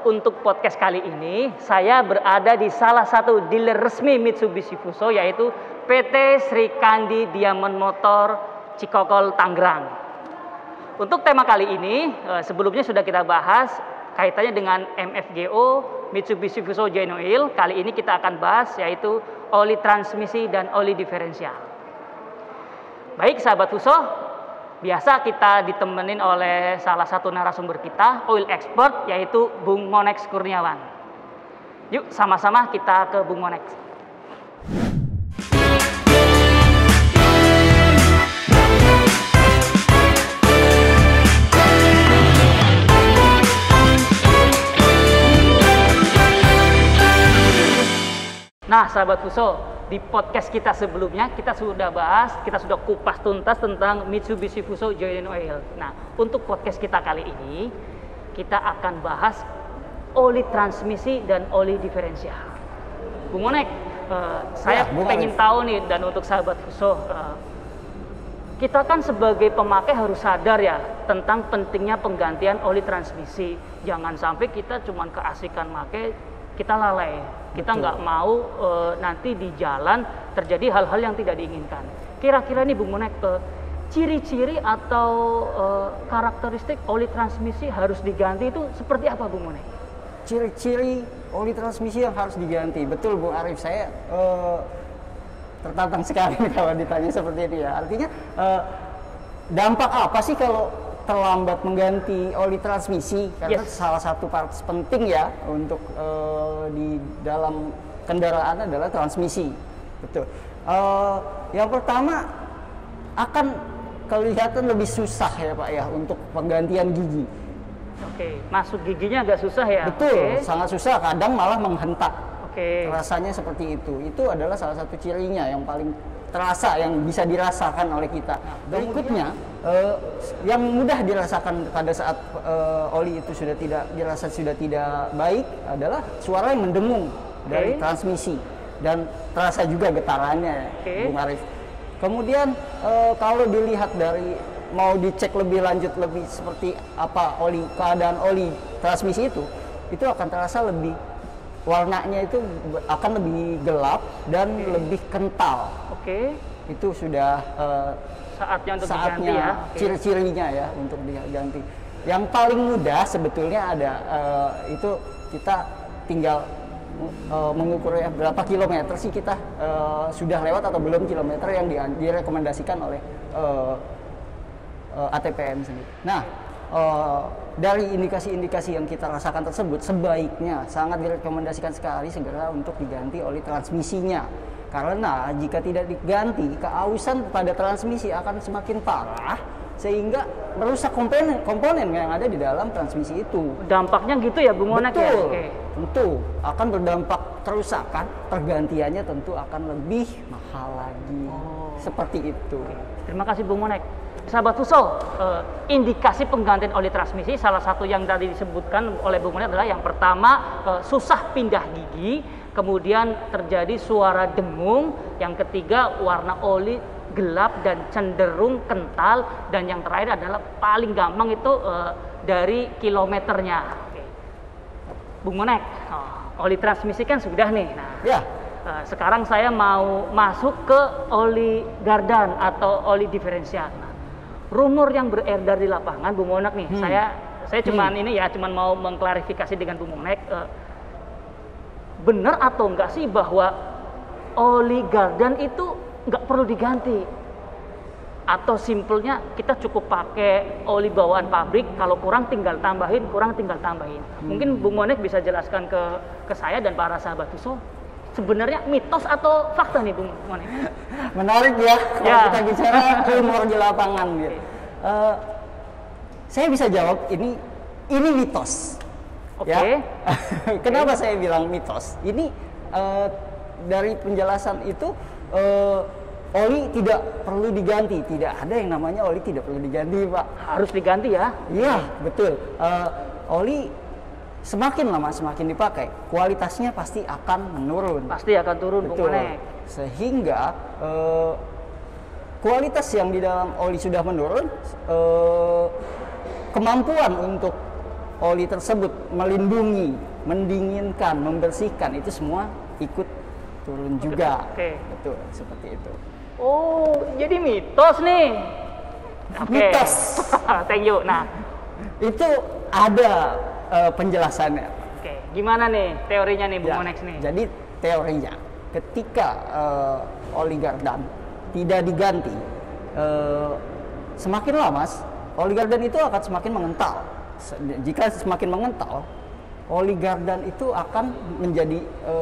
untuk podcast kali ini saya berada di salah satu dealer resmi Mitsubishi Fuso, yaitu PT Sri Kandi Diamond Motor Cikokol Tangerang. Untuk tema kali ini sebelumnya sudah kita bahas kaitannya dengan MFGO Mitsubishi Fuso Genuine Oil. Kali ini kita akan bahas yaitu oli transmisi dan oli diferensial. Baik sahabat Fuso, biasa kita ditemenin oleh salah satu narasumber kita, oil expert, yaitu Bung Monex Kurniawan. Yuk sama-sama kita ke Bung Monex. Nah sahabat Fuso, di podcast kita sebelumnya kita sudah bahas, kita sudah kupas tuntas tentang Mitsubishi Fuso Genuine Oil. Nah, untuk podcast kita kali ini kita akan bahas oli transmisi dan oli diferensial. Bung Monek, saya pengen tahu nih, dan untuk sahabat Fuso, kita kan sebagai pemakai harus sadar ya tentang pentingnya penggantian oli transmisi. Jangan sampai kita cuma keasikan pakai, kita lalai. Kita nggak mau nanti di jalan terjadi hal-hal yang tidak diinginkan. Kira-kira nih Bung Monek, ciri-ciri atau karakteristik oli transmisi harus diganti itu seperti apa Bung Monek? Ciri-ciri oli transmisi yang harus diganti, betul Bung Arif, saya tertantang sekali kalau ditanya seperti itu ya. Artinya dampak apa sih kalau terlambat mengganti oli transmisi, karena salah satu part penting ya untuk di dalam kendaraan adalah transmisi, betul. Yang pertama akan kelihatan lebih susah ya Pak ya untuk penggantian gigi. Oke, masuk giginya agak susah ya? Betul, sangat susah, kadang malah menghentak. Rasanya seperti itu. Itu adalah salah satu cirinya yang paling terasa, yang bisa dirasakan oleh kita. Berikutnya, yang mudah dirasakan pada saat oli itu sudah tidak baik adalah suara yang mendengung dari transmisi dan terasa juga getarannya, Bung Arif. Kemudian kalau dilihat dari mau dicek lebih lanjut lebih seperti apa keadaan oli transmisi itu akan terasa lebih, warnanya itu akan lebih gelap dan lebih kental. Itu sudah saatnya untuk diganti ya. Ciri-cirinya ya untuk diganti. Yang paling mudah sebetulnya ada itu kita tinggal mengukur ya berapa kilometer sih kita sudah lewat atau belum kilometer yang direkomendasikan oleh ATPM sendiri. Nah, dari indikasi-indikasi yang kita rasakan tersebut, sebaiknya sangat direkomendasikan sekali segera untuk diganti oli transmisinya. Karena jika tidak diganti, keausan pada transmisi akan semakin parah sehingga merusak komponen yang ada di dalam transmisi itu. Dampaknya gitu ya Bung Monek ya? Betul, tentu akan berdampak kerusakan, pergantiannya tentu akan lebih mahal lagi. Seperti itu. Terima kasih Bung Monek. Sahabat Fuso, indikasi penggantian oli transmisi salah satu yang tadi disebutkan oleh Bung Monek adalah yang pertama susah pindah gigi, kemudian terjadi suara dengung, yang ketiga warna oli gelap dan cenderung kental, dan yang terakhir adalah paling gampang itu dari kilometernya. Bung Monek, oli transmisi kan sudah nih. Nah, sekarang saya mau masuk ke oli gardan atau oli diferensial. Rumor yang beredar di lapangan, Bung Monek nih, saya cuman mau mengklarifikasi dengan Bung Monek, benar atau enggak sih bahwa oli gardan itu nggak perlu diganti, atau simpelnya kita cukup pakai oli bawaan pabrik, kalau kurang tinggal tambahin. Mungkin Bung Monek bisa jelaskan ke saya dan para sahabat Fuso, sebenarnya mitos atau fakta nih Bung Monek? Menarik ya kalau kita bicara rumor di lapangan gitu. Saya bisa jawab ini mitos. Ya. Kenapa saya bilang mitos? Ini dari penjelasan itu oli tidak perlu diganti. Tidak ada yang namanya oli tidak perlu diganti, Pak. Harus diganti ya? Iya, betul. Oli semakin lama semakin dipakai, kualitasnya pasti akan menurun. Pasti akan turun, Bung Monek. Sehingga kualitas yang di dalam oli sudah menurun, kemampuan untuk oli tersebut, melindungi, mendinginkan, membersihkan, itu semua ikut turun juga. Oke. Betul, seperti itu. Oh, jadi mitos nih. Oke. Mitos. Thank you. Nah, Itu ada penjelasannya. oke. Gimana nih teorinya nih Bung Ya, Monex nih? jadi teorinya, ketika oli gardan tidak diganti, semakin lama oli gardan itu akan semakin mengental. Jika semakin mengental, oli gardan itu akan menjadi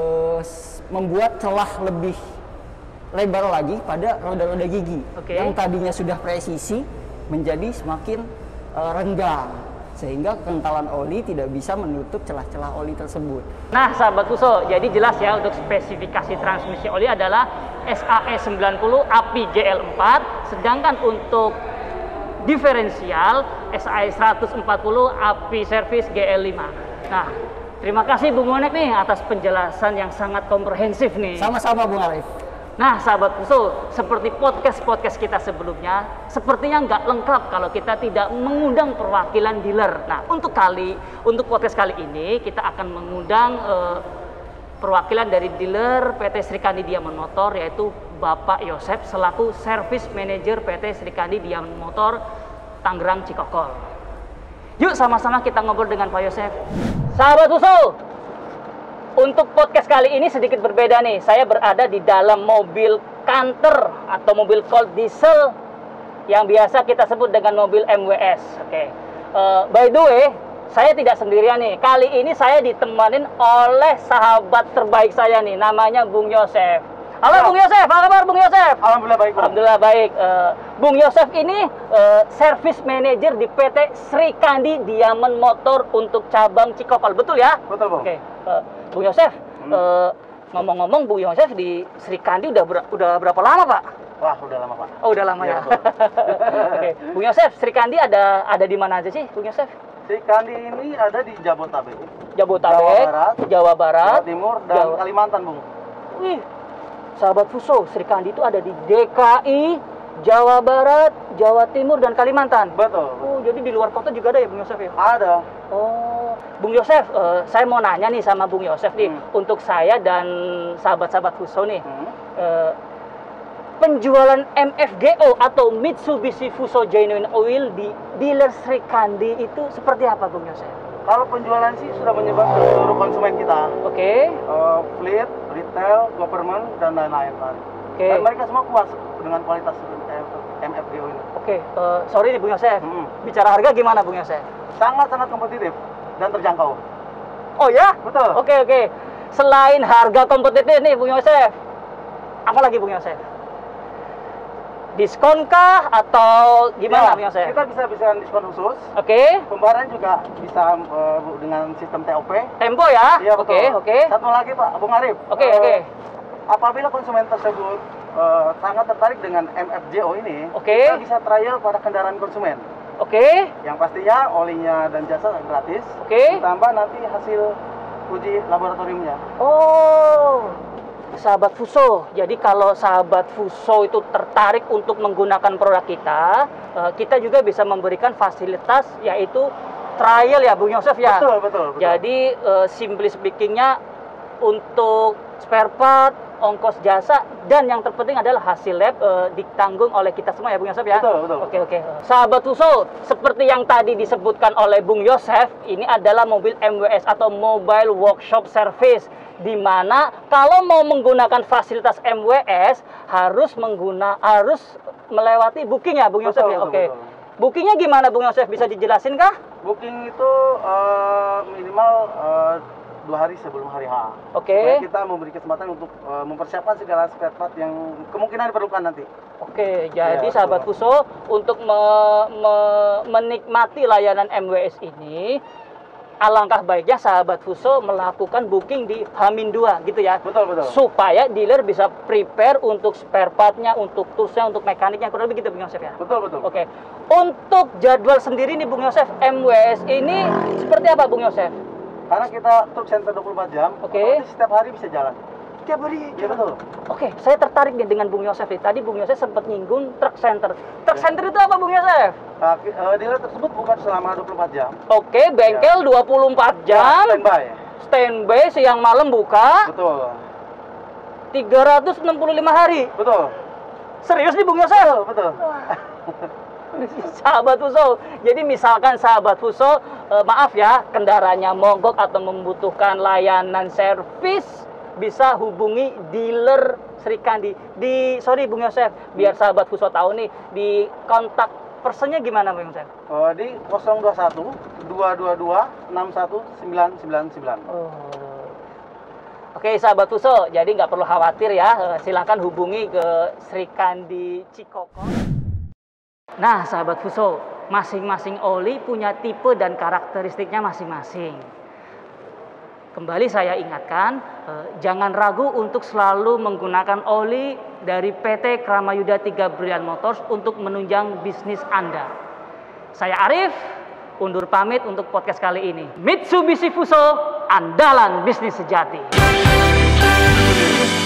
membuat celah lebih lebar lagi pada roda-roda gigi. Oke. Yang tadinya sudah presisi menjadi semakin renggang, sehingga kentalan oli tidak bisa menutup celah-celah oli tersebut. Nah, sahabat Fuso, jadi jelas ya untuk spesifikasi transmisi oli adalah SAE 90 API GL4, sedangkan untuk diferensial SAE 140 API service GL5. Nah, terima kasih Bung Monex nih atas penjelasan yang sangat komprehensif nih. Sama-sama Bung Arif. Nah, sahabat Fuso, seperti podcast kita sebelumnya, sepertinya nggak lengkap kalau kita tidak mengundang perwakilan dealer. Nah, untuk podcast kali ini, kita akan mengundang perwakilan dari dealer PT Srikandi Diamond Motor, yaitu Bapak Yosef, selaku Service Manager PT Srikandi Diamond Motor, Tangerang Cikokol. Yuk, sama-sama kita ngobrol dengan Pak Yosef. Sahabat Fuso, untuk podcast kali ini sedikit berbeda nih. Saya berada di dalam mobil Canter atau mobil cold diesel yang biasa kita sebut dengan mobil MWS. Oke. By the way, saya tidak sendirian nih. Kali ini saya ditemanin oleh sahabat terbaik saya nih, namanya Bung Yosef. Halo Bung Yosef, apa kabar Bung Yosef? Alhamdulillah baik, Bung. Alhamdulillah baik. Bung Yosef ini service manager di PT Srikandi Diamond Motor untuk cabang Cikokol, betul ya? Betul, Bung. Oke. Bung Yosef, ngomong-ngomong Bung Yosef di Srikandi udah berapa lama Pak? Wah, udah lama, Pak. Oh, udah lama Iya, ya. betul. Oke, Bung Yosef, Srikandi ada di mana aja sih, Bung Yosef? Srikandi ini ada di Jabodetabek, Jabodetabek, Jawa Barat, Jawa Timur, dan Kalimantan, Bung. Wih, sahabat Fuso, Srikandi itu ada di DKI, Jawa Barat, Jawa Timur, dan Kalimantan. Betul. Oh, jadi di luar kota juga ada ya Bung Yosef ya? Ada. Oh, Bung Yosef, saya mau nanya nih sama Bung Yosef nih, untuk saya dan sahabat-sahabat Fuso nih, penjualan MFGO atau Mitsubishi Fuso Genuine Oil di dealer Srikandi itu seperti apa Bung Yosef? Kalau penjualan sih sudah menyebar ke seluruh konsumen kita. Oke. Fleet, retail, government, dan lain-lain, Pak. Oke. Dan mereka semua puas dengan kualitas MFGO ini. Oke, sorry nih Bung Yosef, bicara harga gimana Bung Yosef? Sangat-sangat kompetitif dan terjangkau. Oh ya? Betul. Oke. Selain harga kompetitif nih Bung Yosef, apa lagi Bung Yosef? Diskonkah atau gimana Bung Yosef? Kita bisa diskon khusus. Oke. Pembayaran juga bisa dengan sistem TOP. Tempo ya? Iya, betul. Oke. Satu lagi Pak, Bung Arif. Oke. Apabila konsumen tersebut sangat tertarik dengan MFGO ini, Oke. kita bisa trial pada kendaraan konsumen. Oke. Yang pastinya olinya dan jasa gratis. Oke. Ditambah nanti hasil uji laboratoriumnya. Oh, sahabat Fuso. Jadi kalau sahabat Fuso itu tertarik untuk menggunakan produk kita, kita juga bisa memberikan fasilitas yaitu trial ya Bung Yosef ya. Betul. Jadi simply speakingnya untuk spare part, ongkos jasa, dan yang terpenting adalah hasil lab ditanggung oleh kita semua ya Bung Yosef ya. Betul. Oke. Sahabat Fuso, seperti yang tadi disebutkan oleh Bung Yosef, ini adalah mobil MWS atau Mobile Workshop Service, di mana kalau mau menggunakan fasilitas MWS harus melewati booking ya Bung Yosef ya. Oke. Bookingnya gimana Bung Yosef, bisa dijelasin kah? Booking itu minimal 2 hari sebelum hari H. Oke. Supaya kita memberi kesempatan untuk mempersiapkan segala spare part yang kemungkinan diperlukan nanti. Oke, jadi Ya, sahabat betul. Fuso, untuk menikmati layanan MWS ini, alangkah baiknya sahabat Fuso melakukan booking di H-2 gitu ya. Betul. Supaya dealer bisa prepare untuk spare part-nya, untuk toolsnya, untuk mekaniknya, kurang lebih gitu Bung Yosef ya. Betul. Oke. Untuk jadwal sendiri nih Bung Yosef, MWS ini seperti apa Bung Yosef? Karena kita truk center 24 jam, Oke. otomatis setiap hari bisa jalan. Tiap hari. Iya betul. Oke, saya tertarik nih dengan Bung Yosef nih. Tadi Bung Yosef sempat nyinggung truck center. Truck center itu apa Bung Yosef? Dealer tersebut buka selama 24 jam. Oke, bengkel 24 jam. Standby. Standby siang malam buka. Betul. 365 hari. Betul. Serius nih Bung Yosef? Betul. Sahabat Fuso, jadi misalkan sahabat Fuso, maaf ya, kendaraannya mogok atau membutuhkan layanan servis, bisa hubungi dealer Sri Kandi. Sorry Bung Yosef, biar sahabat Fuso tahu nih, di kontak personnya gimana Bung Yosef? Di 021 222 61999. Oke sahabat Fuso, jadi nggak perlu khawatir ya, silahkan hubungi ke Sri Kandi Cikokol. Nah sahabat Fuso, masing-masing oli punya tipe dan karakteristiknya masing-masing. Kembali saya ingatkan, jangan ragu untuk selalu menggunakan oli dari PT Kramayuda 3 Brilliant Motors untuk menunjang bisnis Anda. Saya Arif, undur pamit untuk podcast kali ini. Mitsubishi Fuso, andalan bisnis sejati.